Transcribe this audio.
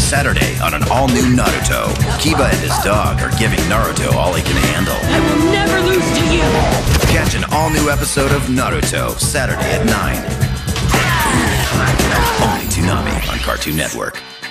Saturday on an all-new Naruto. Kiba and his dog are giving Naruto all he can handle. I will never lose to you! Catch an all-new episode of Naruto, Saturday at 9. Only Toonami on Cartoon Network.